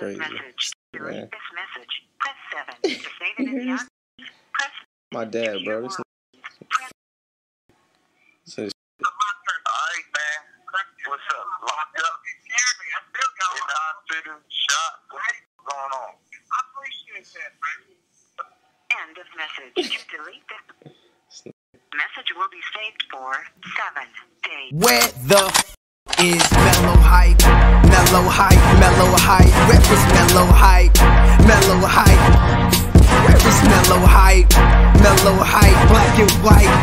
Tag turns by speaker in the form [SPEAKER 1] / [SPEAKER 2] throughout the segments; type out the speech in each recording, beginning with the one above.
[SPEAKER 1] crazy.
[SPEAKER 2] Message. Delete
[SPEAKER 1] Man.
[SPEAKER 2] this message. Press 7. To save it in the app, press
[SPEAKER 1] My dad, bro. This
[SPEAKER 2] press
[SPEAKER 3] Alright, man. What's up? Locked up? I'm still going. In the hospital, shot. What's going on? I appreciate that, man.
[SPEAKER 2] end of message. To delete this message will be saved for 7 days.
[SPEAKER 4] Where the is Mellowhype? Mellowhype, Mellowhype. Where is Mellowhype? Mellowhype. Where is Mellowhype? Mellowhype, black and white.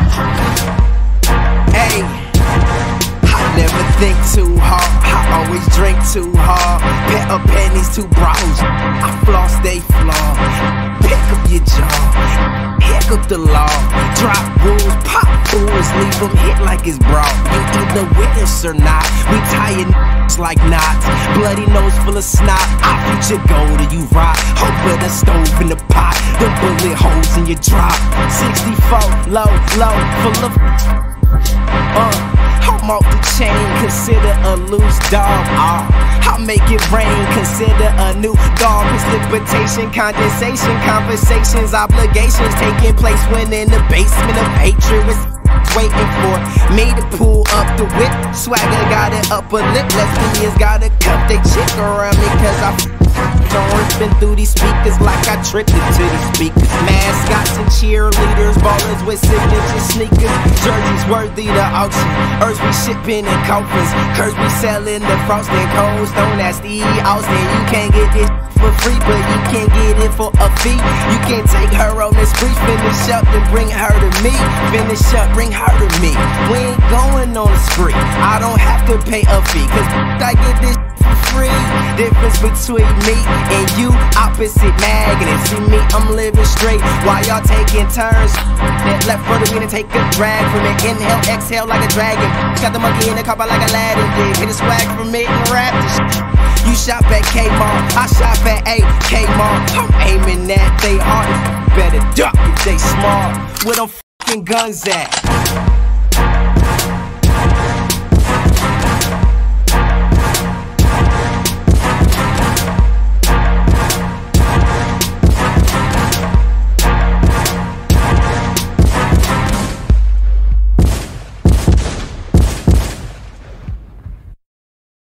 [SPEAKER 4] Hey, I never think too hard. I always drink too hard. Pair of pennies, 2 bros. I floss, they flaw. Pick up your jaw. Pick up the law. Drop rules, pop fools, leave them hit like it's broad. You either with us or not. We tie your like knots. Bloody nose full of snot. I eat your gold or you rot. Hope with a stove in the pot. The bullet holes in your drop. 64, low, full of I'm off the chain, consider a loose dog. I'll make it rain, consider a new dog. Precipitation, condensation, conversations, obligations taking place when in the basement of hatred was waiting for me to pull up the whip. Swagger got it up a lip. Lesbians gotta cut they chick around me cause I ripping through these speakers like I tripped into these speakers. Mascots and cheerleaders, ballers with signature sneakers, jerseys worthy the auction. Earths we shipping in coffins, curse we selling the frosted cold stone. That's the Austin. You can't get this for free, but you can get it for a fee. You can take her on the street, finish up, then bring her to me. Finish up, bring her to me. We ain't going on a spree. I don't have to pay a fee, cause I get this for free. Difference between me and you, opposite magnets. See me, I'm living straight while y'all taking turns. That left further in and take a drag from it. Inhale, exhale like a dragon. Got the monkey in the copper like Aladdin did. Hit a swag from it and rap this shit. You shop at Kmart, I shop at Kmart. I'm aiming at they hard. Better duck if they smart. Where them fucking guns at?